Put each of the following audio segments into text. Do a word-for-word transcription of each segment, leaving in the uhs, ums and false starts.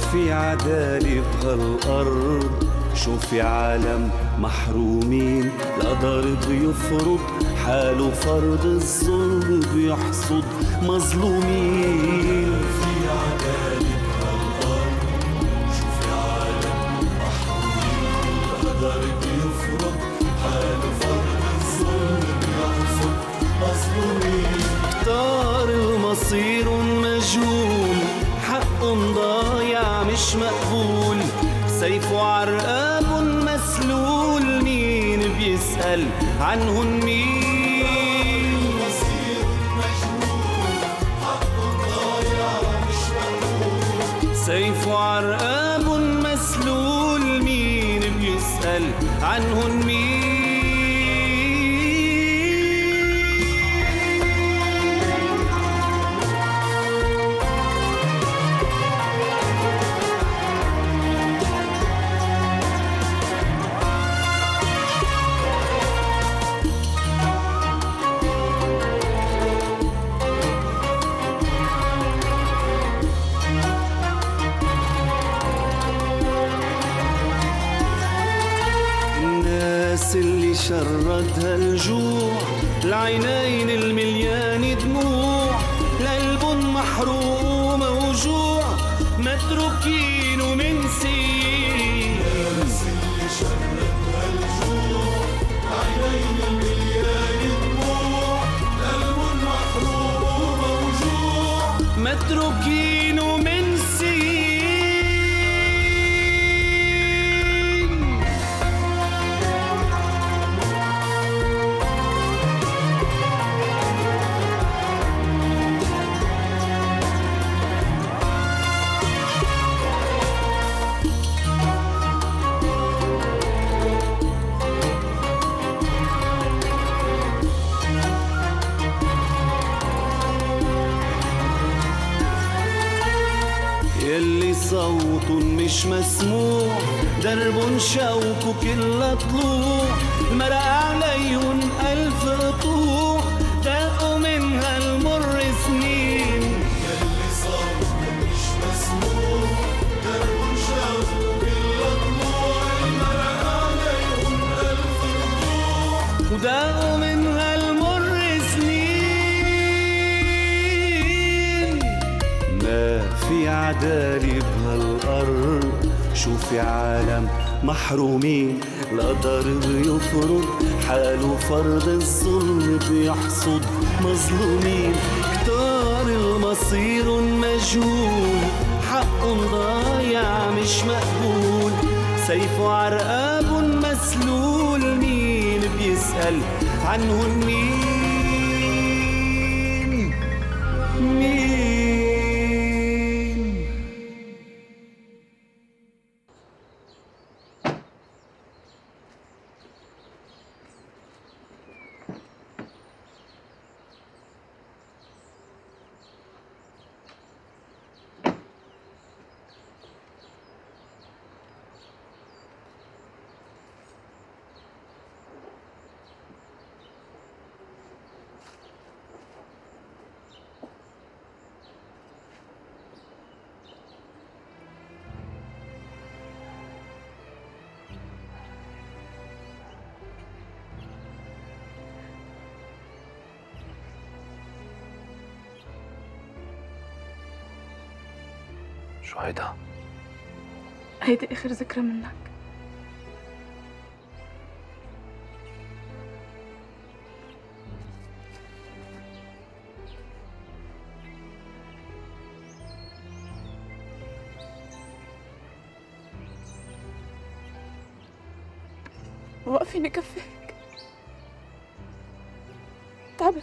في عدالة بهالأرض، شو في عالم محرومين، لا ضارب يفرض حاله فرض، الظلم بيحصد مظلومين. في عدالة بهالأرض، شو في عالم محرومين، لا ضارب يفرض حاله فرض، الظلم بيحصد مظلومين. كتار المصير مجهول، حق ضايع مش مقبول، سيفه عرقاب مسلول، مين بيسأل عنهن مين؟ مصير مجهول، حق ضايع مش مقبول، سيفه عرقاب مسلول، مين بيسأل عنهن مين؟ اللي شردها الجوع، العينين المليان دموع، لقلب محروق وموجوع، متروكين ومنسيين. الناس اللي شردها الجوع، العينين المليان دموع، لقلب محروق وموجوع، متروكين ومنسيين. يلي صوت مش مسموع، درب شوك كل طلوع، مرق عليهم ألف قطوع، دقوا من هالمر سنين. يلي صوت مش مسموع، درب شوك كل طلوع، مرق عليهم ألف قطوع، ودقوا من هالمر سنين. ما في عدالة بهالأرض، شو في عالم محرومين، لا ضرب يفرض حاله فرض، الظلم بيحصد مظلومين. كتار المصير مجهول، حق ضايع مش مقبول، سيفه عرقاب مسلول، مين بيسأل عنهن مين؟ مين؟ شو هيدا؟ هيدي آخر ذكرى منك. ما فيني كفيك، تعبت.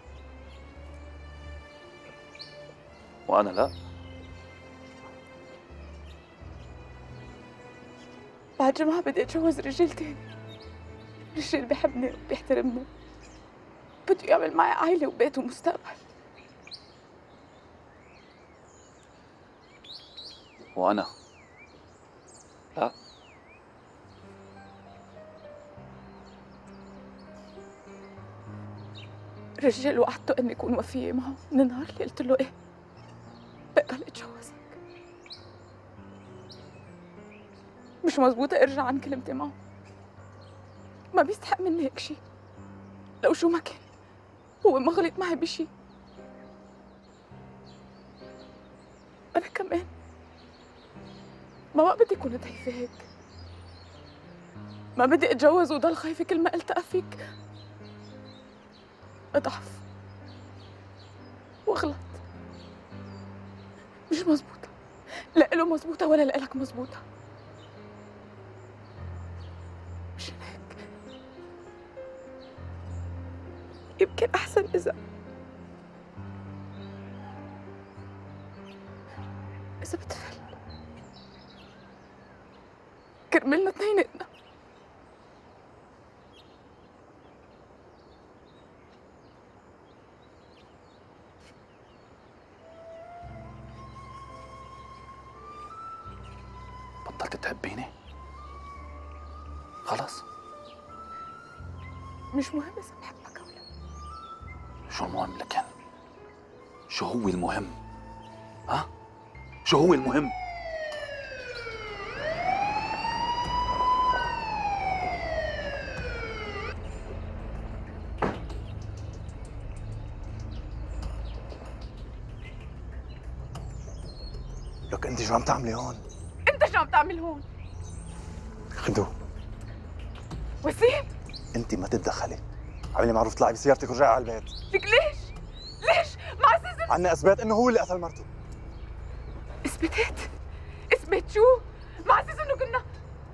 وأنا لا. بعد جمعة بدي اتجوز رجال تاني، رجال بيحبني وبيحترمني، بده يعمل معي عائلة وبيت ومستقبل. وأنا لا. رجال وعدته اني اكون وفية معه من النهار اللي قلت له ايه بقبل اتجوزك. مش مزبوطة ارجع عن كلمتي معه. ما بيستحق مني هيك شي. لو شو ما كان هو ما غلط معي بشي. أنا كمان ما ما بدي أكون ضعيفة هيك. ما بدي أتجوز وضل خايفة كل ما التقى فيك أضعف وأغلط. مش مزبوطة، لا إله مزبوطة ولا لإلك مزبوطة. مش هيك يمكن أحسن إذا إذا بتفل كرملنا اثنيناتنا. بطلت تحبيني؟ خلص؟ مش مهم إذا بحبك أو لا. شو المهم لكن؟ شو هو المهم؟ ها؟ شو هو المهم؟ لك انت شو عم تعملي هون؟ أنت شو عم تعمل هون؟ خدو وسيم انت ما تتدخلي. عملي معروف طلعي بسيارتك ورجعي على البيت. لك ليش؟ ليش؟ مع أساس عنا اثبات انه هو اللي قتل مرته. اثبتت؟ اثبت شو؟ مع أساس إنه كنا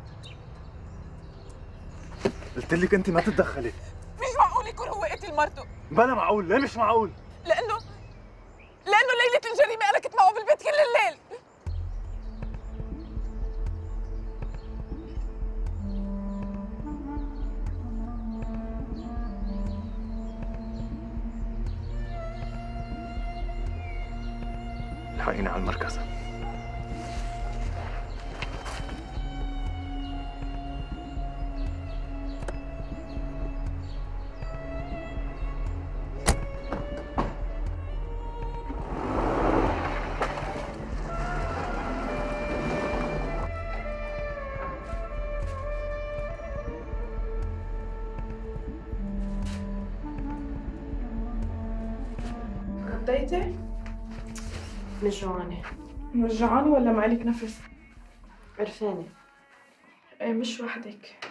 قلت لك انت ما تتدخلي. مش معقول يكون هو قتل مرته. بلا معقول. ليه مش معقول؟ لأنه لأنه ليلة الجريمة أنا كنت معه بالبيت كل الليل. الحقيني على المركز. غديتي؟ مش جوعانة. مش جوعانة ولا ما إلك نفس؟ قرفانة. ايه مش وحدك.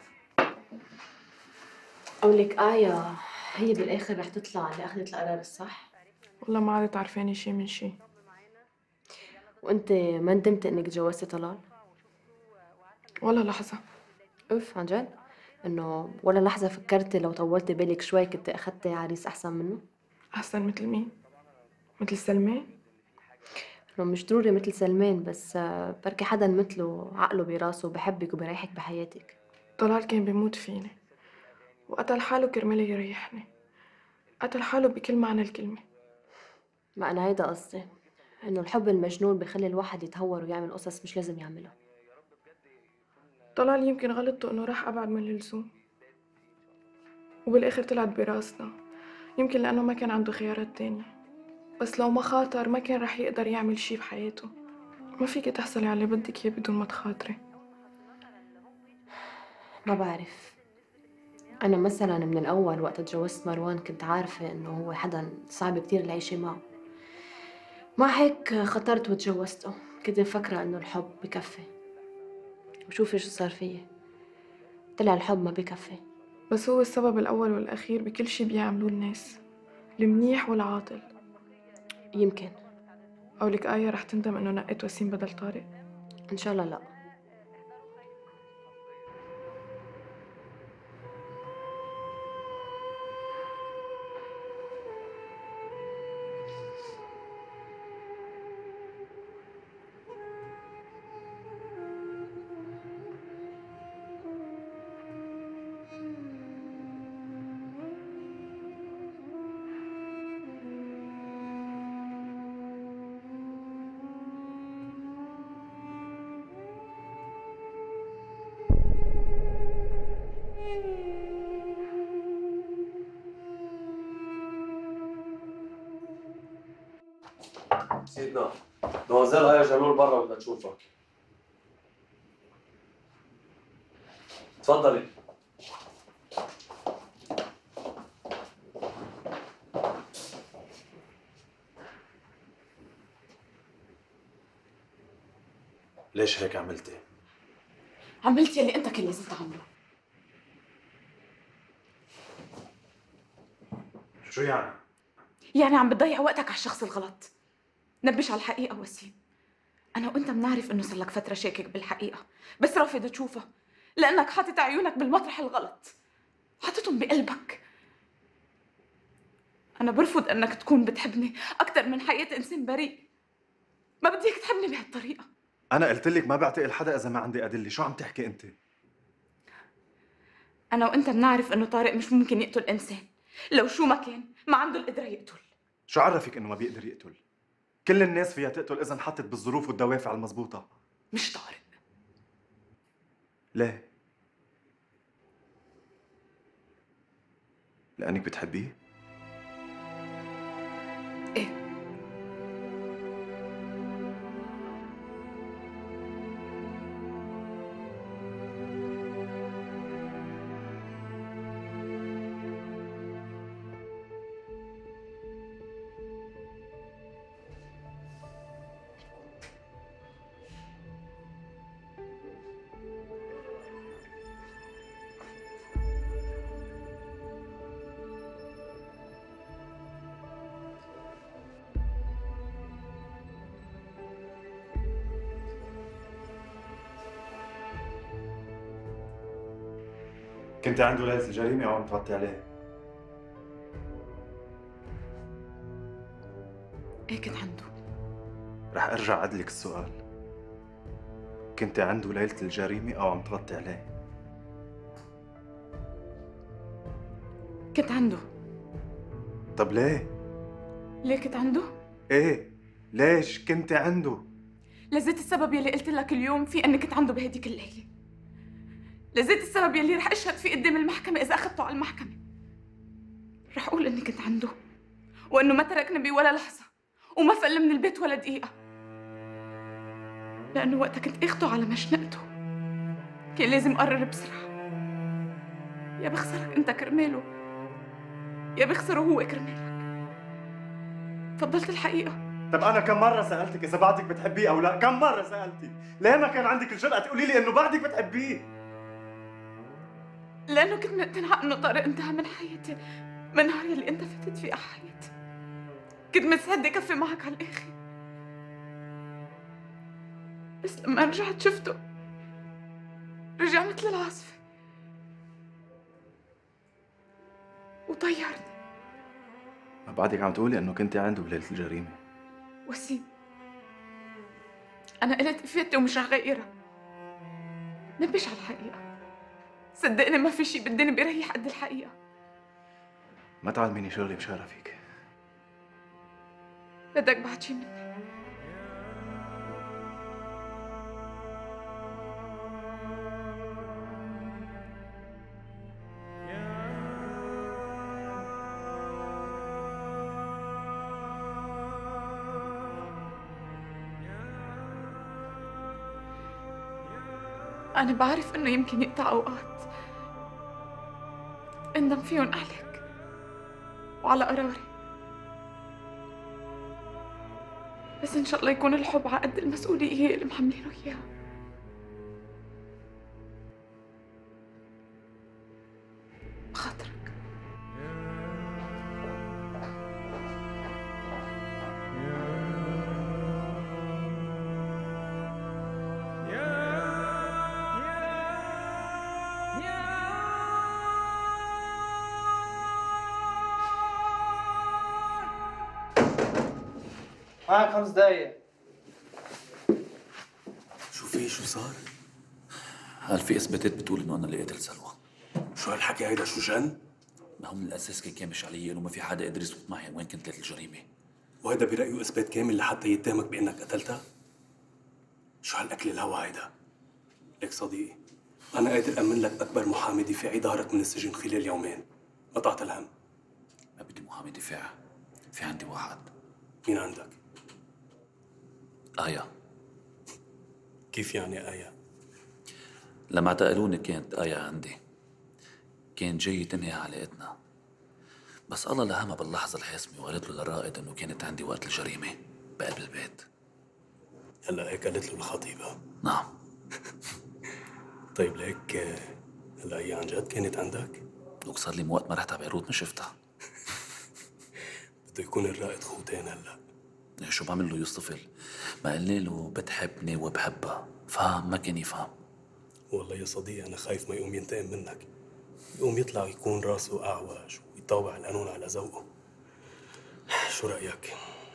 قولك آية هي بالآخر رح تطلع اللي أخذت القرار الصح؟ والله ما عادت عرفاني شي من شي. وأنت ما ندمت إنك تجوزتي طلال؟ ولا لحظة. أوف عن جد؟ إنه ولا لحظة فكرتي لو طولتي بالك شوي كنت أخذتي عريس أحسن منه؟ أحسن مثل مين؟ مثل سلمان؟ إنه مش ضروري مثل سلمان بس بركي حدا مثله عقله براسه وبحبك وبريحك بحياتك. طلال كان بيموت فيني وقتل حاله كرمال يريحني. قتل حاله بكل معنى الكلمة. ما أنا هيدا قصدي، إنه الحب المجنون بخلي الواحد يتهور ويعمل قصص مش لازم يعملها. طلال يمكن غلطته إنه راح أبعد من اللزوم وبالآخر طلعت براسنا. يمكن لأنه ما كان عنده خيارات تانية، بس لو ما خاطر ما كان رح يقدر يعمل شي بحياته. ما فيك تحصلي على اللي بدك إياه بدون ما تخاطري. ما بعرف. أنا مثلاً من الأول وقت تجوزت مروان كنت عارفة إنه هو حدا صعب كتير العيشة معه. مع هيك خطرت وتجوزته. كنت مفكرة إنه الحب بكفي، وشوفي شو صار فيي. طلع الحب ما بكفي. بس هو السبب الأول والأخير بكل شي بيعملوه الناس، المنيح والعاطل. يمكن. قولك آية رح تندم إنه نقيت وسيم بدل طارق؟ إن شاء الله لا. سيدنا دوازيل آية جلول برا بدها تشوفك. تفضلي. ليش هيك عملتي؟ عملت يلي انت كان لازم تعمله. شو يعني؟ يعني عم بتضيع وقتك على الشخص الغلط. نبش على الحقيقة وسيم. أنا وأنت بنعرف إنه صار لك فترة شاكك بالحقيقة، بس رافض تشوفها لأنك حاطط عيونك بالمطرح الغلط، حاططهم بقلبك. أنا برفض إنك تكون بتحبني أكثر من حياة إنسان بريء. ما بدي إياك تحبني بهالطريقة. أنا قلت لك ما بعتقل حدا إذا ما عندي أدلة، شو عم تحكي أنت؟ أنا وأنت بنعرف إنه طارق مش ممكن يقتل إنسان، لو شو ما كان ما عنده القدرة يقتل. شو عرفك إنه ما بيقدر يقتل؟ كل الناس فيها تقتل إذا انحطت بالظروف والدوافع المضبوطة. مش طارق. ليه؟ لأنك بتحبيه؟ إيه. كنت عنده ليلة الجريمة أو عم تغطي عليه؟ إيه كنت عنده. رح أرجع أعدلك السؤال. كنت عنده ليلة الجريمة أو عم تغطي عليه؟ كنت عنده. طب ليه؟ ليه كنت عنده؟ إيه؟ ليش كنت عنده؟ لزيت السبب يلي قلت لك اليوم في اني كنت عنده بهديك الليله. لزيت السبب يلي رح اشهد فيه قدام المحكمه اذا اخذته على المحكمه. رح اقول اني كنت عنده وانه ما تركني بولا لحظه وما فل من البيت ولا دقيقه. لانه وقتها كنت اخده على مشنقته كان لازم اقرر بسرعه. يا بخسرك انت كرماله يا بخسره هو كرمالك. فضلت الحقيقه. طب أنا كم مرة سألتك إذا بعدك بتحبيه أو لا؟ كم مرة سألتي؟ ليه ما كان عندك الجرأة تقولي لي إنه بعدك بتحبيه؟ لأنه كنت مقتنعة إنه طارق انتهى من حياتي من نهار اللي أنت فتت فيه على حياتي. كنت مستعدة أكفي معك على الآخر، بس لما رجعت شفته رجع مثل العاصفة وطيرني. ما بعدك عم تقولي إنه كنت عنده بليلة الجريمة. وسيم، أنا قلت إفادتي ومش رح غيرها. نبش على الحقيقة. صدقني ما في شي بالدنيا بيريح قد الحقيقة. ما تعلميني شغلي بشرفك. بدك بعد شي مني؟ أنا بعرف إنه يمكن يقطع أوقات اندم فيهم عليك وعلى قراري، بس إن شاء الله يكون الحب على قد المسؤولية اللي محملينه إياها. بخاطرك. معك خمس دقايق. شو في شو صار؟ هل في اثباتات بتقول انه انا اللي قاتل سلوى؟ شو هالحكي هيدا شو جن؟ ما هو من الاساس كان كامش علي انه ما في حدا قدر يثبت معي وين كنت ليله الجريمه. وهيدا برأيه اثبات كامل لحتى يتهمك بانك قتلتها؟ شو هالاكل الهوا هيدا؟ ليك صديقي، انا قادر امن لك اكبر محامي دفاعي ظهرت من السجن خلال يومين. ما تعطى الهم. ما بدي محامي دفاع، في عندي واحد. مين عندك؟ آية. كيف يعني آية؟ لما اعتقلوني كانت آية عندي، كان جاي تنهي علاقتنا، بس الله لهمها باللحظة الحاسمة وقالت له للرائد إنه كانت عندي وقت الجريمة بقلب البيت. هلا هيك قالت له الخطيبة؟ نعم. طيب ليك هلا هي عن جد كانت عندك؟ لوك صار لي من وقت ما رحت على بيروت ما شفتها. بده يكون الرائد خوتين هلا. إيه شو بعمل له يصطفل؟ ما قلنا له بتحبني وبحبها، فهم ما كان يفهم. والله يا صديقي أنا خايف ما يقوم ينتقم منك، يقوم يطلع يكون راسه أعوج ويطاوع القانون على ذوقه. شو رأيك؟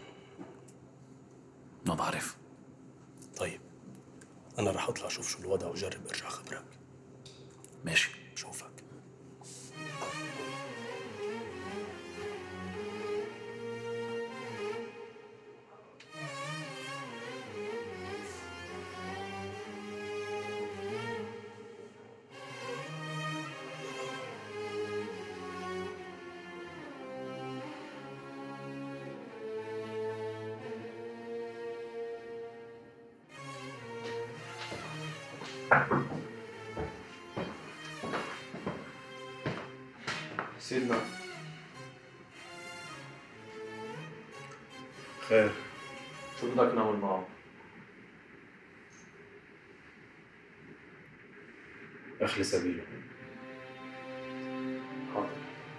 ما بعرف. طيب أنا رح أطلع أشوف شو الوضع وجرب أرجع خبرك. ماشي. بشوفك. سيدنا خير، شو بدك نعمل معه؟ اخلي سبيله. حاضر.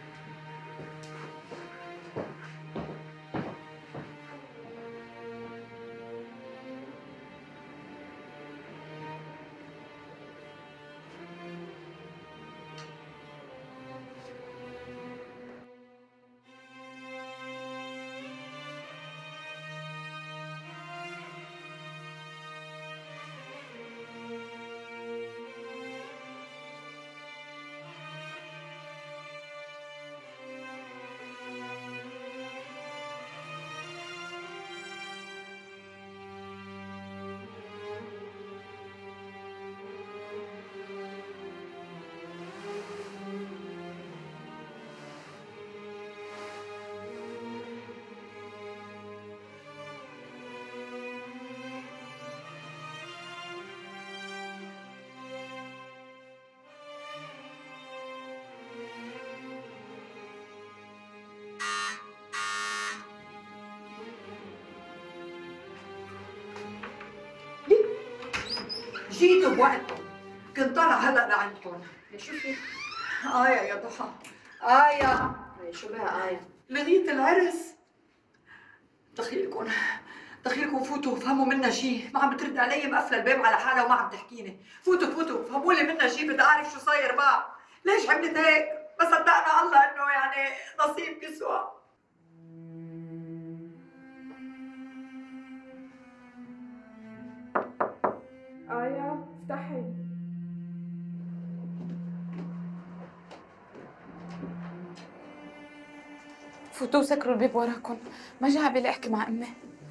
جيتوا بوقتكم، كنت طالع هلا لعندكم. شو في؟ آية يا ضحى، آية. شو بها آية؟ لغيت العرس. دخيلكم دخيلكم فوتوا فهموا منا شيء، ما عم بترد علي، مقفله الباب على حالها وما عم تحكيني. فوتوا فوتوا فهموا لي منا شيء، بدي اعرف شو صاير معها، ليش عملت هيك؟ ما صدقنا الله انه يعني نصيب يسوى. آية افتحي. فوتوا وسكروا الباب وراكم، ما جا عبالي احكي مع امي.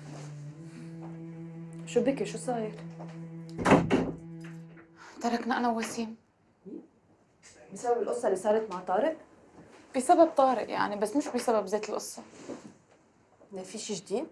شو بكي؟ شو صاير؟ تركنا انا ووسيم بسبب القصة اللي صارت مع طارق؟ بسبب طارق يعني، بس مش بسبب ذات القصة. ما في شي جديد؟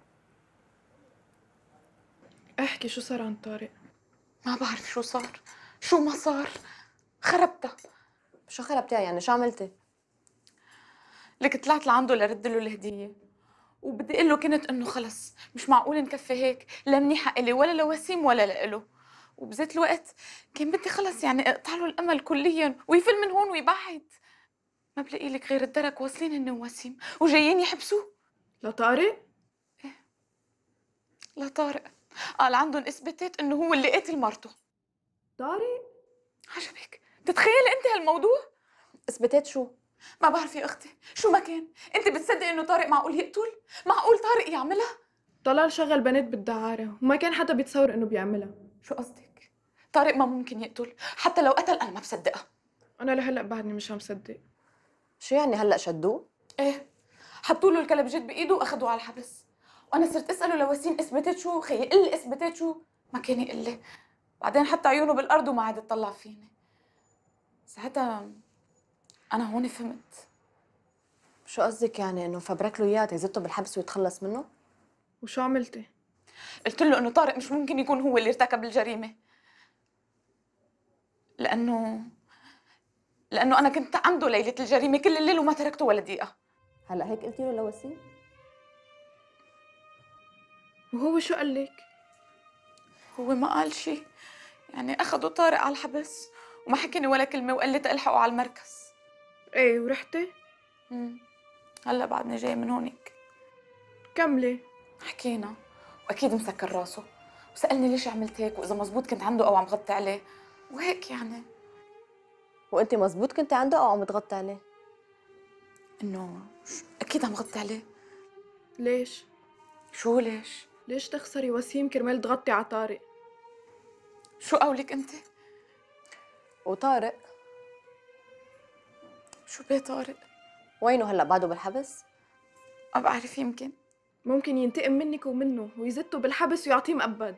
احكي شو صار عن طارق؟ ما بعرف شو صار، شو ما صار، خربتها. شو خربتيها يعني؟ شو عملتي؟ لك طلعت لعنده لرد له الهدية، وبدي اقول له كنت انه خلص مش معقول نكفي هيك، لا منيحة الي ولا لوسيم ولا لإله، وبذات الوقت كان بدي خلص يعني اقطع له الامل كليا ويفل من هون ويبعد. ما بلاقي لك غير الدرك واصلين هن ووسيم وجايين يحبسوه. لطارق؟ ايه لطارق، قال عندهم اثباتات انه هو اللي قتل مرته. طارق؟ عجبك؟ تتخيلي انت هالموضوع؟ اثباتات شو؟ ما بعرف يا اختي، شو ما كان، انت بتصدقي انه طارق معقول يقتل؟ معقول طارق يعملها؟ طلال شغل بنات بالدعارة وما كان حدا بيتصور انه بيعملها. شو قصدك؟ طارق ما ممكن يقتل، حتى لو قتل انا ما بصدقها. انا لهلا بعدني مش عم صدق. شو يعني هلا شدوه؟ ايه، حطوا له الكلبجات بايده واخذوه على الحبس، وانا صرت اساله لوسيم اثبتت شو، خيي قل لي اثبتت شو، ما كان يقول لي، بعدين حط عيونه بالارض وما عاد يطلع فيني. ساعتها انا هون فهمت. شو قصدك يعني؟ انه فبرك له اياه تيزته بالحبس ويتخلص منه؟ وشو عملتي؟ قلت له انه طارق مش ممكن يكون هو اللي ارتكب الجريمه. لأنه لأنه أنا كنت عنده ليلة الجريمة كل الليل وما تركته ولا دقيقة. هلا هيك قلتي له لوسيم؟ وهو شو قال لك؟ هو ما قال شيء، يعني أخذوا طارق على الحبس وما حكيني ولا كلمة وقال لي تلحقوا على المركز. ايه ورحتي؟ امم هلا بعدني جاي من هونيك. كملي. حكينا وأكيد مسكر راسه وسألني ليش عملت هيك وإذا مزبوط كنت عنده أو عم غطي عليه وهيك يعني. وانت مزبوط كنت عنده او عم تغطي عليه؟ إنه أكيد عم غطي عليه. ليش؟ شو ليش؟ ليش تخسري وسيم كرمال تغطي على طارق؟ شو قولك أنت؟ وطارق؟ شو بيه طارق؟ وينه هلا بعده بالحبس؟ ما بعرف، يمكن ممكن ينتقم منك ومنه ويزته بالحبس ويعطيه مؤبد.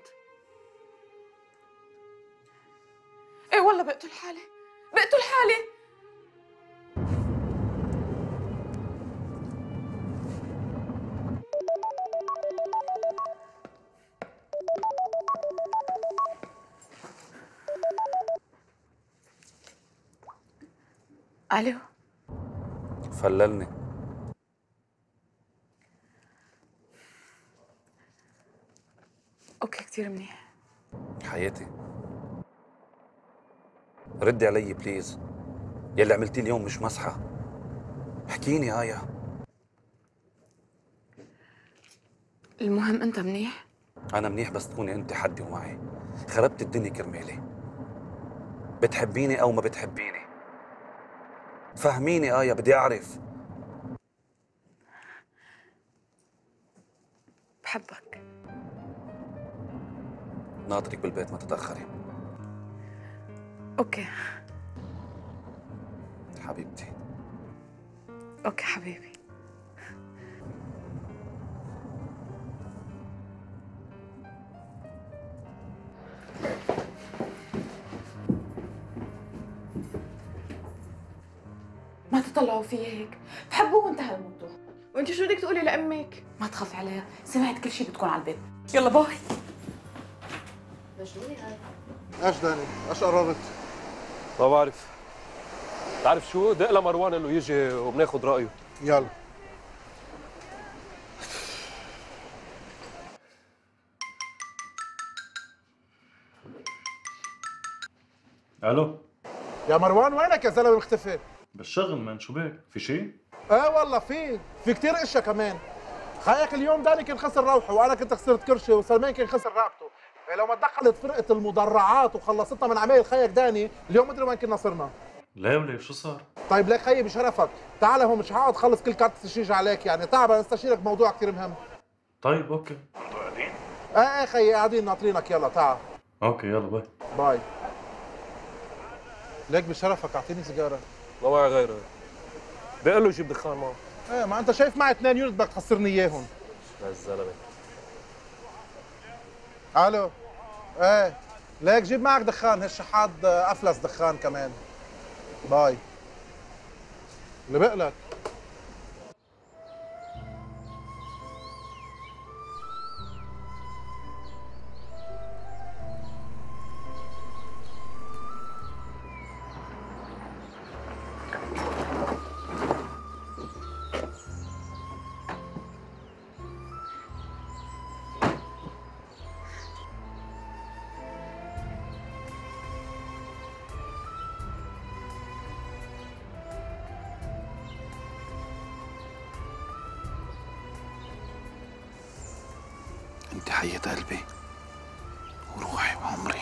ايه والله بقتل حالي، بقتل حالي. الو. فللني. اوكي كثير منيح. حياتي ردي علي بليز. يلي عملتيه اليوم مش مسحة. احكيني آية. المهم انت منيح؟ أنا منيح بس تكوني أنت حدي ومعي. خربت الدنيا كرمالي. بتحبيني أو ما بتحبيني؟ فهميني آية، بدي أعرف. بحبك. ناطرك بالبيت، ما تتأخري. اوكي حبيبتي. اوكي حبيبي. ما تطلعوا فيي هيك، بحبه وانتهى الموضوع. وانت شو بدك تقولي لامك؟ ما تخافي عليها، سمعت كل شيء بتكون على البيت. يلا باي. مجنونة هاي. ايش داني؟ ايش قررت؟ ما بعرف. بتعرف شو؟ دق لمروان انه يجي وبناخذ رايه. يلا. الو. يا مروان وينك يا زلمه مختفي؟ بالشغل مان، شو بك؟ في شيء؟ ايه والله في، في كثير اشياء كمان. خيك اليوم داني كان خسر روحه وانا كنت خسرت كرشي وسلمان كان خسر رقبته. إيه لو ما دخلت فرقه المدرعات وخلصتنا من عمايل خيك داني اليوم مدري وين كنا صرنا. ليه وليه شو صار؟ طيب ليك خيي بشرفك، تعال هون مش هقعد خلص كل كارت تشجيع عليك يعني، تعال نستشيرك بموضوع كثير مهم. طيب اوكي. انتوا قاعدين؟ ايه ايه خيي قاعدين ناطرينك، يلا تعال. اوكي يلا باي. باي. ليك بشرفك اعطيني سيجاره. ما معي غيره. بقول له جيب دخان معه. ايه ما انت شايف معي اثنين يونت بدك تخسرني اياهم. يا الزلمه. الو. ايه ليك جيب معك دخان، هالشحاد افلس دخان كمان. باي. اللي بقلك. انت حياة قلبي وروحي وعمري.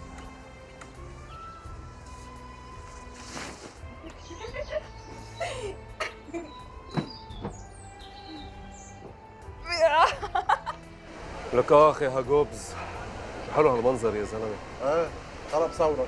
لك اخ يا هاجوبز، شو حلو هالمنظر يا زلمه. ايه طلب صورك.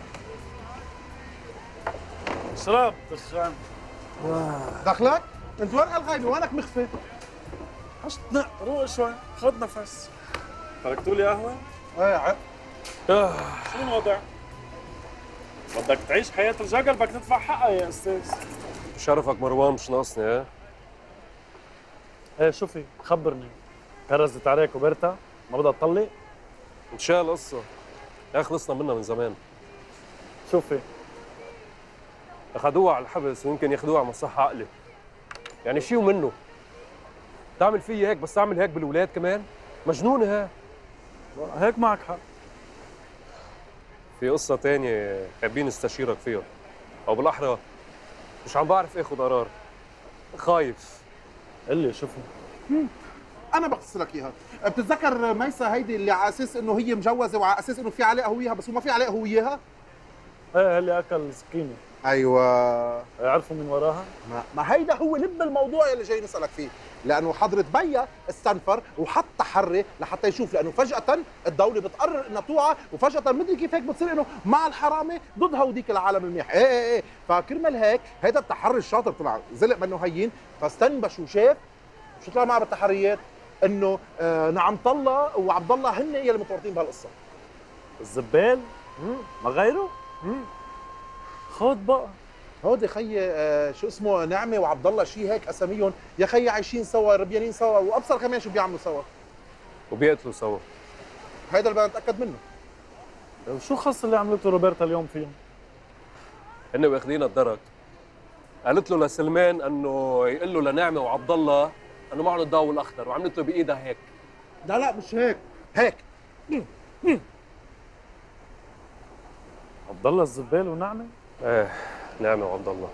اشرب دخان. دخلك؟ انت وين هالغيبه؟ وينك مخفي؟ حشتنا روق شوي، خذ نفس. تركتوا لي قهوه؟ ايه ع... شو الوضع؟ بدك تعيش حياة الجقل بدك تدفع حقها يا استاذ. شرفك مروان مش ناقصني. ايه ايه شوفي خبرني، كرزت عليك وبرتا؟ ما بدها تطلق؟ انشال القصه. يا خلصنا منها من زمان. شوفي اخذوها على الحبس ويمكن ياخذوها على مصحة عقلي. يعني شي ومنه. تعمل فيي هيك بس تعمل هيك بالولاد كمان؟ مجنونة ها. هيك معك حق. في قصة تانية حابين استشيرك فيها، أو بالأحرى مش عم بعرف آخذ قرار. خايف. قل لي شوفوا. انا بختصر لك اياها. بتتذكر ميسا هيدي اللي على اساس انه هي مجوزه وعلى اساس انه في علاقه هو وياها بس هو ما في علاقه هو وياها؟ ايه اللي اكل سكينه. ايوه. عرفوا من وراها؟ ما, ما هيدا هو لب الموضوع اللي جاي نسالك فيه، لانه حضره بيا استنفر وحط تحري لحتى يشوف، لانه فجاه الدوله بتقرر انها توعى وفجاه مدري كيف هيك بتصير انه مع الحرامه ضد هوديك العالم المنيح. ايه ايه ايه فكرمال هيك هيدا التحري الشاطر طلع زلق منه هين، فاستنبش وشاف شو طلع معه بالتحريات؟ انه آه نعم طلة وعبد الله هن اللي متورطين بهالقصه. الزبال؟ ما غيره؟ امم خود بقى. هودي خيي آه شو اسمه نعمه وعبد الله شيء هيك اساميهم، يا خيي عايشين سوا ربيانين سوا وابصر كمان شو بيعملوا سوا. وبيقتلوا سوا. هيدا اللي بدنا نتاكد منه. شو خص اللي عملته روبرتا اليوم فيهم؟ هن واخذين الدرك. قالت له لسلمان انه يقول له لنعمه وعبد الله انه معهم الضوء الاخضر وعملت له بايدها هيك. لا لا مش هيك، هيك. مم. مم. عبد الله الزبال ونعمه؟ ايه نعمه وعبد الله.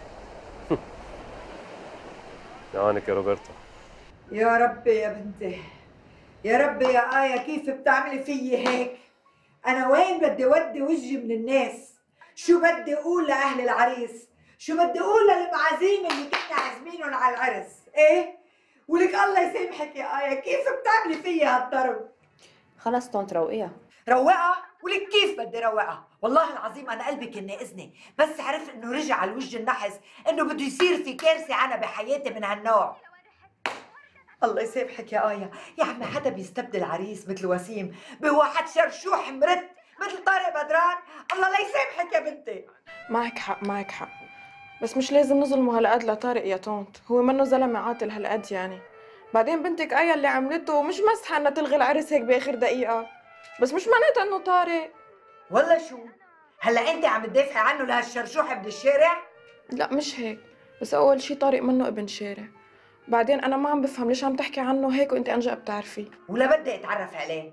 يعانك يا روبرتا. يا ربي يا بنتي، يا ربي يا آية كيف بتعملي فيي هيك؟ أنا وين بدي ودي وجهي من الناس؟ شو بدي أقول لأهل العريس؟ شو بدي أقول للمعازيم اللي كنا عازمينهم على العرس؟ إيه؟ ولك الله يسامحك يا آية كيف بتعملي فيي هالضرب؟ خلص طنط روقيها. روقها؟ ولك كيف بدي روقها؟ والله العظيم أنا قلبي كان ناقزني، بس عرفت إنه رجع على الوجه النحس، إنه بده يصير في كارثة أنا بحياتي من هالنوع. الله يسامحك يا آية، يا عمي حدا بيستبدل عريس مثل وسيم بواحد شرشوح مرت مثل طارق بدران؟ الله لا يسامحك يا بنتي. معك حق معك حق، بس مش لازم نظلمه هالقد لطارق يا طنط، هو منه زلمه عاطل هالقد يعني. بعدين بنتك آية اللي عملته مش مسحه انها تلغي العرس هيك باخر دقيقه، بس مش معناتها انه طارق. ولا شو؟ هلا انت عم تدافعي عنه لهالشرشوح ابن الشارع؟ لا مش هيك، بس اول شي طارق منه ابن شارع، بعدين انا ما عم بفهم ليش عم تحكي عنه هيك وانت انجا بتعرفيه. ولا بدي اتعرف عليه.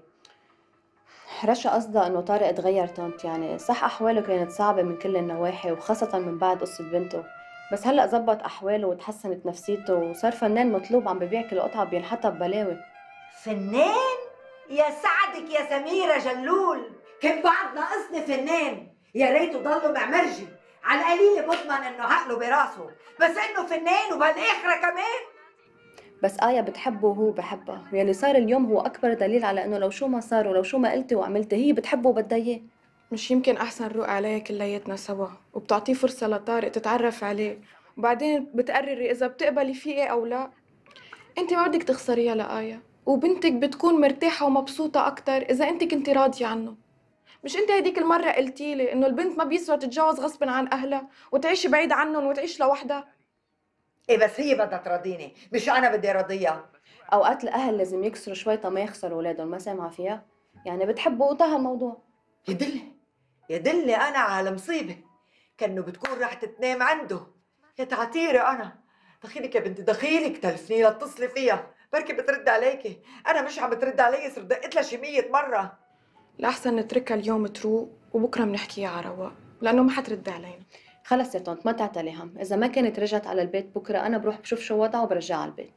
رشا قصدها انه طارق تغير طنط، يعني صح احواله كانت صعبه من كل النواحي وخاصه من بعد قصه بنته، بس هلا زبط احواله وتحسنت نفسيته وصار فنان مطلوب عم ببيع كل قطعه بينحطها ببلاوي. فنان؟ يا سعدك يا سميره جلول، كان بعد ناقصني فنان، يا ريته ضله معمرجي، على القليله بضمن انه عقله براسه، بس انه فنان وبهالاخره كمان. بس آية بتحبه وهو بحبها، ويلي صار اليوم هو أكبر دليل على إنه لو شو ما صار ولو شو ما قلتي وعملتي هي بتحبه وبدها إياه. مش يمكن أحسن نروق عليها كلياتنا سوا وبتعطيه فرصة لطارق تتعرف عليه وبعدين بتقرري إذا بتقبلي فيه إيه أو لا؟ أنت ما بدك تخسريها لآية، وبنتك بتكون مرتاحة ومبسوطة أكتر إذا أنت كنتي راضية عنه. مش أنت هديك المرة قلتي لي إنه البنت ما بيسوى تتجوز غصب عن أهلها وتعيش بعيد عنهم وتعيش لوحدها؟ ايه بس هي بدها تراضيني، مش انا بدي ارضيها. اوقات الاهل لازم يكسروا شوي ما يخسروا اولادهم، ما سامعه فيها؟ يعني بتحبوا وانتهى الموضوع. يدلي يدلي انا على مصيبه، كانه بتكون رح تتنام عنده. يا تعتيري انا، دخيلك يا بنتي دخيلك تلفني لا تتصلي فيها، بركي بترد عليكي، انا مش عم بترد علي، صرت دقت لها شي مية مره. الأحسن نتركها اليوم تروق وبكره بنحكيها على رواق، لأنه ما حترد علينا. خلص يا طنط ما تعتلي هم، إذا ما كانت رجعت على البيت بكره أنا بروح بشوف شو وضعها وبرجعها على البيت.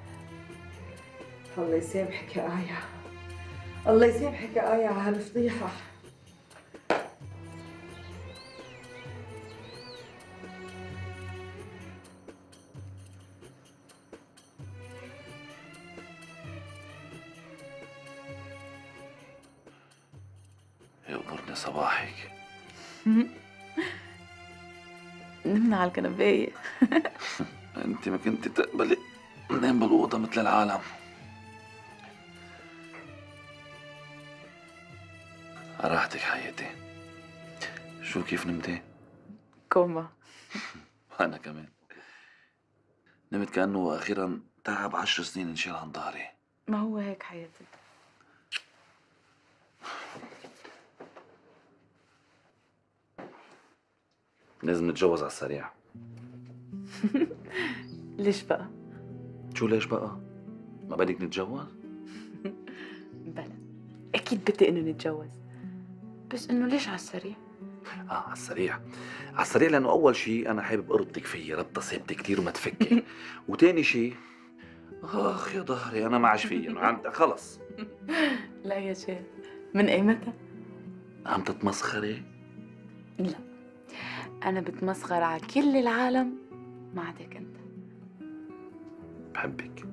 الله يسامحك يا آية، الله يسامحك يا آية على هالفضيحة. يقدرني صباحك. نمنا على الكنباية. انت ما كنت تقبلي ننام بالأوضة مثل العالم. راحتك حياتي. شو كيف نمتي؟ كوما. وأنا كمان نمت كأنه أخيرا تعب عشر سنين انشال عن ظهري. ما هو هيك حياتي. لازم نتجوز على السريع. ليش بقى؟ شو ليش بقى؟ ما بدك نتجوز؟ بلا اكيد بدي انه نتجوز، بس انه ليش على السريع؟ اه على السريع، على السريع لانه اول شيء انا حابب اربطك فيي ربطه ثابته كثير وما تفكي، وثاني شيء اخ يا ظهري انا ما عاش فيي انه عم خلص. لا يا شيخ، من ايمتى؟ عم تتمسخري؟ لا، انا بتمسخر على كل العالم ما عداك انت. بحبك.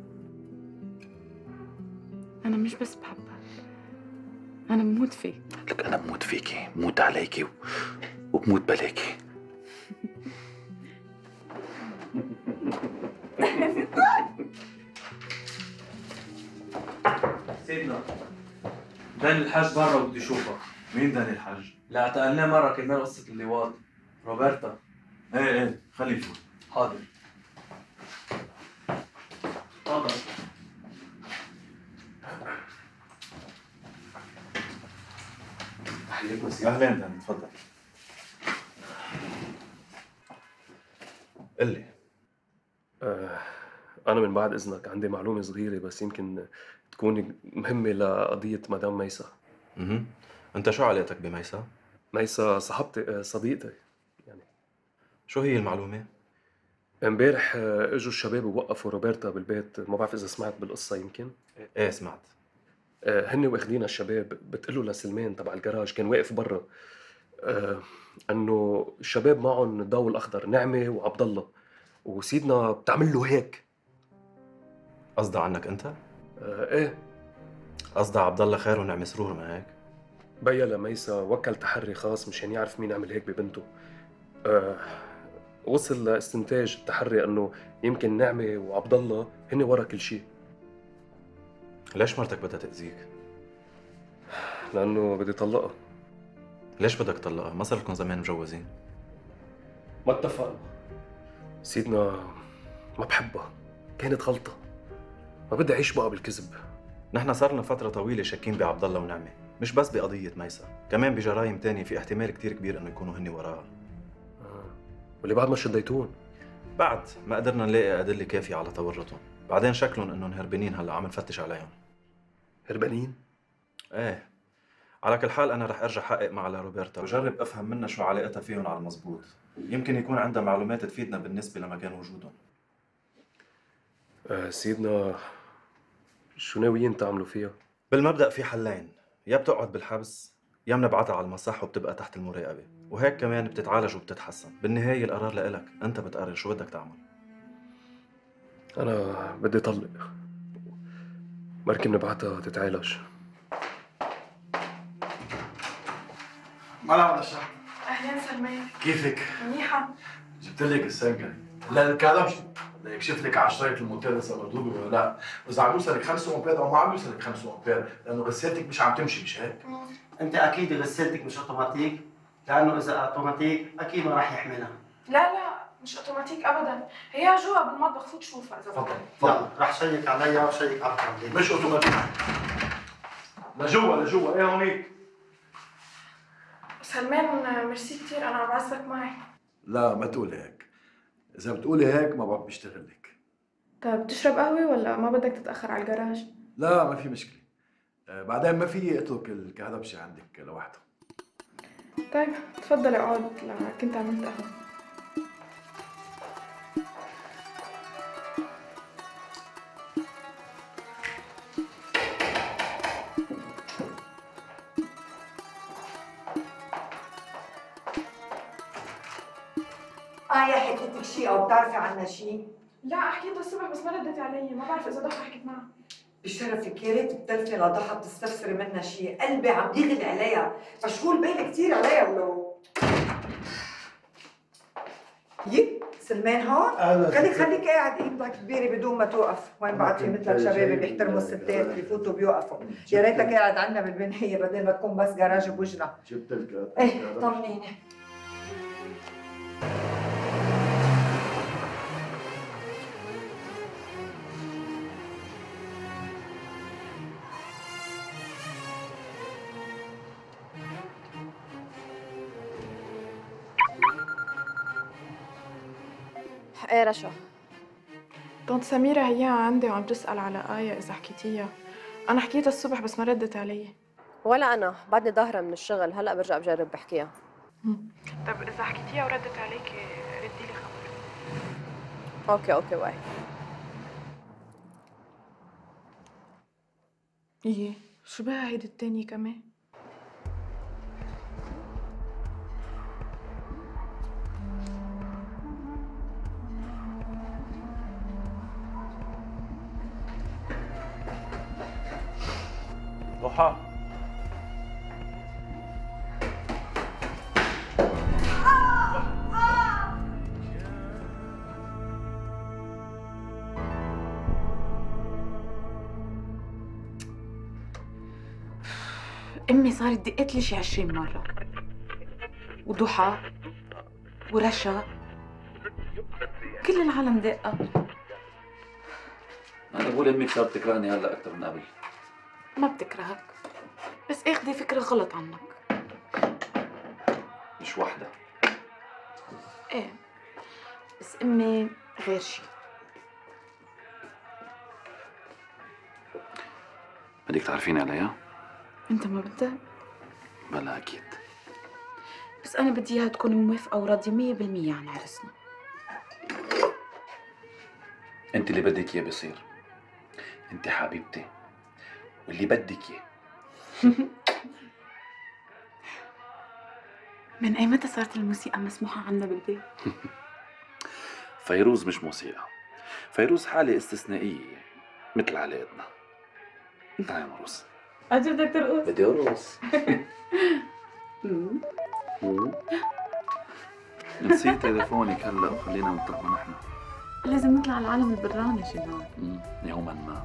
انا مش بس بحبك، انا بموت فيك. لك انا بموت فيكي، بموت عليكي و... وبموت بلاكي. سيدنا داني الحاج برا وبدي اشوفك. مين داني الحاج؟ لا اعتقلناه مرة كرمال قصة اللواط. روبرتا. ايه ايه خليه يفوت. حاضر. تفضل. تحياتنا سيدي. اهلين داني تفضل. قل لي. آه أنا من بعد إذنك عندي معلومة صغيرة بس يمكن تكون مهمة لقضية مدام ميسا. اها أنت شو علاقتك بميسا؟ ميسا صاحبتي صديقتي يعني. شو هي المعلومة؟ امبارح اجوا الشباب ووقفوا روبرتا بالبيت، ما بعرف إذا سمعت بالقصة يمكن؟ إيه سمعت. هن واخدين الشباب بتقلوا لسلمان تبع الجراج كان واقف برا آه انه الشباب معهم الضوء الاخضر نعمه وعبد الله وسيدنا بتعمل له هيك. قصدها عنك انت؟ آه ايه قصدها عبد الله خير ونعمه سرور ما هيك؟ بيا لميسا وكل تحري خاص مشان يعرف مين عمل هيك ببنته. آه وصل لاستنتاج التحري انه يمكن نعمه وعبد الله هن ورا كل شيء. ليش مرتك بدها تأذيك؟ لأنه بدي طلقها. ليش بدك تطلقها؟ ما صار لكم زمان مجوزين؟ ما اتفقنا. سيدنا ما بحبها، كانت غلطة. ما بدي أعيش بقى بالكذب. نحن صارنا فترة طويلة شاكين بعبد الله ونعمة، مش بس بقضية ميسا، كمان بجرايم تانية في احتمال كتير كبير إنه يكونوا هن وراها. آه. واللي بعد ما شديتون؟ بعد ما قدرنا نلاقي أدلة كافية على تورطهم، بعدين شكلهم إنهم هربانين هلا عم نفتش عليهم. هربانين؟ ايه على كل حال انا رح ارجع حقق مع روبرتا وجرب افهم منها شو علاقتها فيهم على المزبوط، يمكن يكون عندها معلومات تفيدنا بالنسبه لمكان وجودهم. آه سيدنا شو ناويين تعملوا فيها؟ بالمبدا في حلين، يا بتقعد بالحبس يا بنبعتها على المصح وبتبقى تحت المراقبه، وهيك كمان بتتعالج وبتتحسن، بالنهايه القرار لإلك، انت بتقرر شو بدك تعمل. انا بدي طلق، بركي بنبعتها تتعالج. مرحبا شحن. اهلين سلمان. كيفك؟ منيحة. جبت لك السنجري. لا الكلامش بدي اكشف لك على شرايط الموتيل اذا مطلوبه ولا لا، واذا عم يوصلك خمسة امبير او ما عم يوصلك خمسة امبير، لانه غسالتك مش عم تمشي مش هيك؟ انت اكيد غسالتك مش اوتوماتيك، لانه اذا اوتوماتيك اكيد ما راح يحملها. لا لا مش اوتوماتيك ابدا، هي جوا بالمطبخ، فوت شوفها اذا بدك. لا رح شيك عليها وشيك على الكاميرا. مش اوتوماتيك. لجوا لجوا ايه هونيك؟ سلمان ميرسي كثير، انا عم بعذبك معي. لا ما تقولي هيك، اذا بتقولي هيك ما بعرف بشتغل لك. طيب بتشرب قهوه ولا ما بدك تتاخر على الجراج؟ لا ما في مشكله، آه بعدين ما في اترك الكهربشي عندك لوحده. طيب تفضل اقعد، لا كنت عملت قهوه. آه يا حكيتك شيء أو بتعرفي عنها شيء؟ لا حكيتها الصبح بس ما ردت علي، ما بعرف إذا ضحى حكيت معها. بشرفك يا ريت بتلفي لضحى بتستفسري منها شيء، قلبي عم يغلي عليها، مشغول بالي كثير عليها ولو. يي سلمان هون؟ خليك خليك قاعد ايدك كبيره بدون ما توقف، وين بعد في مثلك شباب بيحترموا الستات بفوتوا بيوقفوا، يا ريتك قاعد عندنا بالبنايه بدل ما تكون بس جراج بوجنا. جبت لك ايه طمنيني. ايه رشا؟ طنط سميرة هي عندي وعم تسأل على آية إذا حكيتيها. أنا حكيتها الصبح بس ما ردت علي. ولا أنا، بعدني ظاهرة من الشغل، هلأ برجع بجرب بحكيها. طب إذا حكيتيها وردت عليكي ردي لي خبر. أوكي أوكي باي. إيه شو بقى هيدي التانية كمان؟ ضحى امي صارت دقت لي شي عشرين مرة، وضحى ورشا كل العالم دقة. انا بقول امك صارت تكرهني هلا اكثر من قبل. ما بتكرهك، بس اخذي فكرة غلط عنك. مش وحدة. ايه بس امي غير شي. بدك تعرفيني عليها؟ انت ما بدك؟ بلا اكيد. بس انا بدي اياها تكون موافقة وراضية مية بالمية عن عرسنا. انت اللي بدك اياه بصير. انت حبيبتي واللي بدك اياه. من اي متى صارت الموسيقى مسموحة عنا بالبيت؟ فيروز مش موسيقى، فيروز حالة استثنائية مثل علاقتنا. تعالي نرقص. أجل بدك ترقص؟ بدي ارقص. نسيت تليفونك هلا وخلينا ننطلق نحن. لازم نطلع على العالم البراني شباب. يوما ما.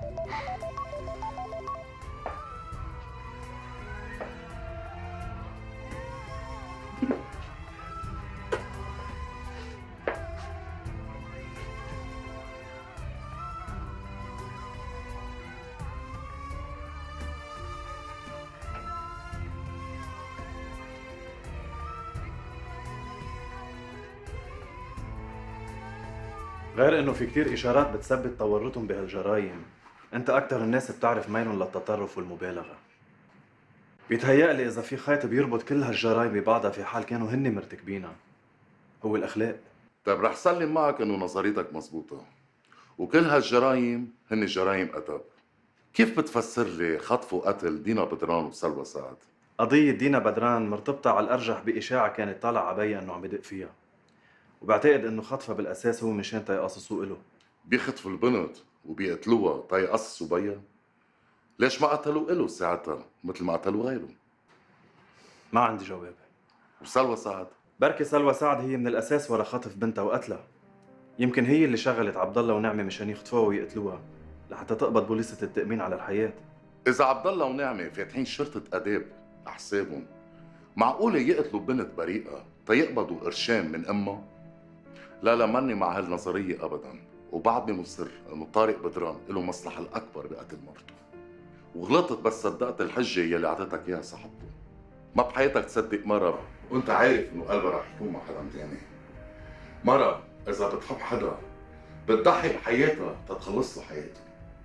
غير انه في كتير اشارات بتثبت تورطهم بهالجرايم، انت اكثر الناس بتعرف ميلهم للتطرف والمبالغه. بيتهيألي اذا في خيط بيربط كل هالجرايم ببعضها في حال كانوا هن مرتكبينها، هو الاخلاق. طيب رح سلم معك انه نظريتك مزبوطه، وكل هالجرايم هن جرايم ادب. كيف بتفسر لي خطف وقتل دينا بدران وسلوى سعد؟ قضيه دينا بدران مرتبطه على الارجح باشاعه كانت طالعه عبيها انه عم يدق فيها، وبعتقد انه خطفها بالاساس هو مشان تيقصصوا له. بيخطفوا البنت وبيقتلوها تيقصصوا بيها؟ ليش ما قتلوا له ساعتها مثل ما قتلوا غيره؟ ما عندي جواب. وسلوى سعد؟ بركي سلوى سعد هي من الاساس ورا خطف بنتها وقتلها. يمكن هي اللي شغلت عبد الله ونعمه مشان يخطفوها ويقتلوها لحتى تقبض بوليصه التامين على الحياه. اذا عبد الله ونعمه فاتحين شرطه اداب على حسابهم، معقوله يقتلوا بنت بريئه تيقبضوا قرشين من امها؟ لا لا ماني مع هالنظريه ابدا، وبعدني مصر انه طارق بدران له مصلحه الاكبر بقتل مرته. وغلطت بس صدقت الحجه يلي اعطتك اياها صاحبته. ما بحياتك تصدق مره وانت عارف انه قلبها رح يكون مع حدا تاني. مره اذا بتحب حدا بتضحي بحياتها تتخلص له حياته.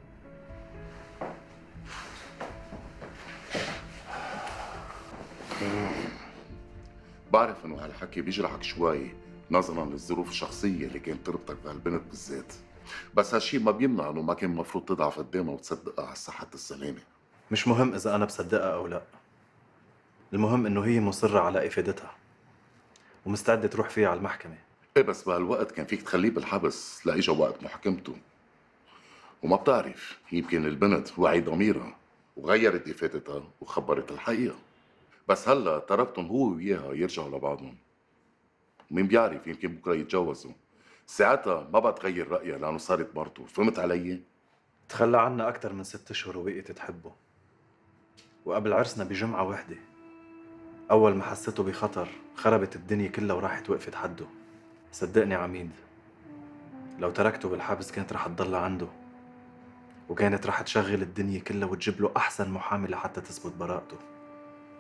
بعرف انه هالحكي بيجرحك شوي نظرا للظروف الشخصيه اللي كانت تربطك بهالبنت بالذات، بس هالشي ما بيمنع انه ما كان المفروض تضعف قدامها وتصدقها على صحة السلامه. مش مهم اذا انا بصدقها او لا، المهم انه هي مصره على افادتها ومستعده تروح فيها على المحكمه. ايه بس بهالوقت كان فيك تخليه بالحبس لاجا وقت محاكمته، وما بتعرف يمكن البنت وعي ضميرها وغيرت افادتها وخبرت الحقيقه. بس هلا تركتهم هو وياها يرجعوا لبعضهم، مين بيعرف يمكن بكره يتجوزوا، ساعتها ما بقى تغير رايها لانه صارت مرته. فهمت علي؟ تخلى عنا اكثر من ست اشهر وبقيت تحبه، وقبل عرسنا بجمعه وحده اول ما حسيته بخطر خربت الدنيا كلها وراحت وقفت حده. صدقني عميد، لو تركته بالحبس كانت رح تضل عنده، وكانت رح تشغل الدنيا كلها وتجيب له احسن محامي لحتى تثبت براءته،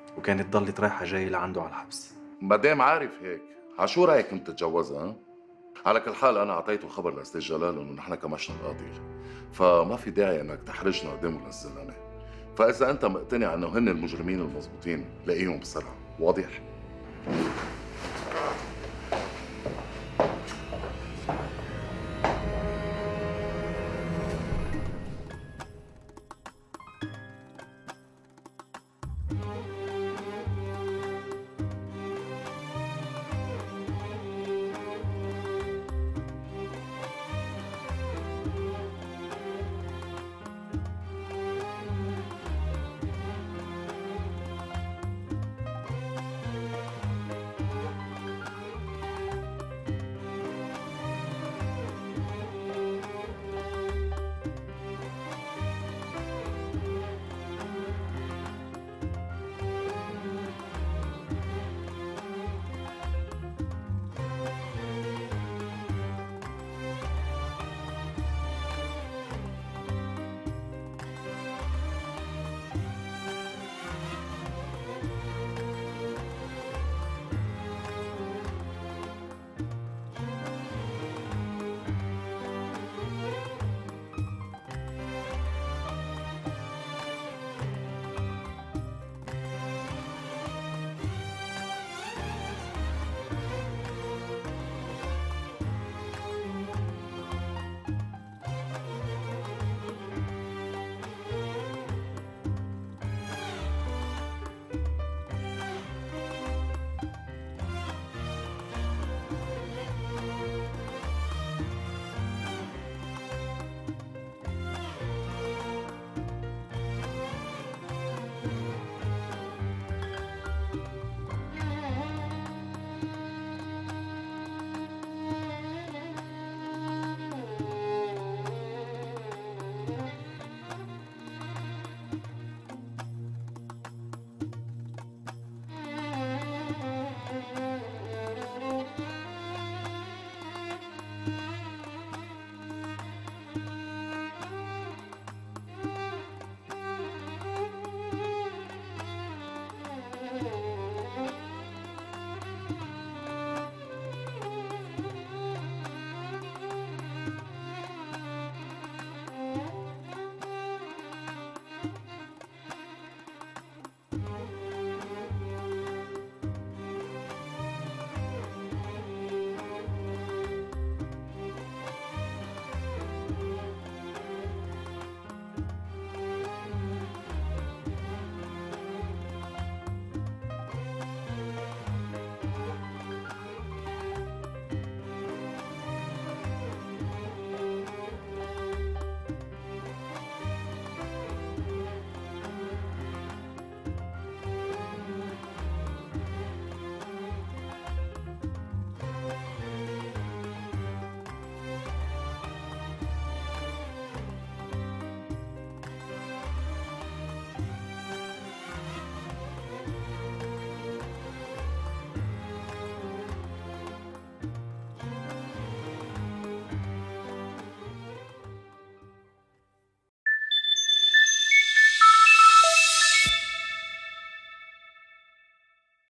وكانت ضلت رايحه جايه لعنده على الحبس. ما دام عارف هيك، عشو رايك انت تتجوزها؟ على كل حال انا اعطيته خبر لاستاذ جلال انه نحن كمشنا القاضي، فما في داعي انك تحرجنا قدام الزلمه. فاذا انت مقتنع انه هن المجرمين المضبوطين لاقيهم بسرعه، واضح؟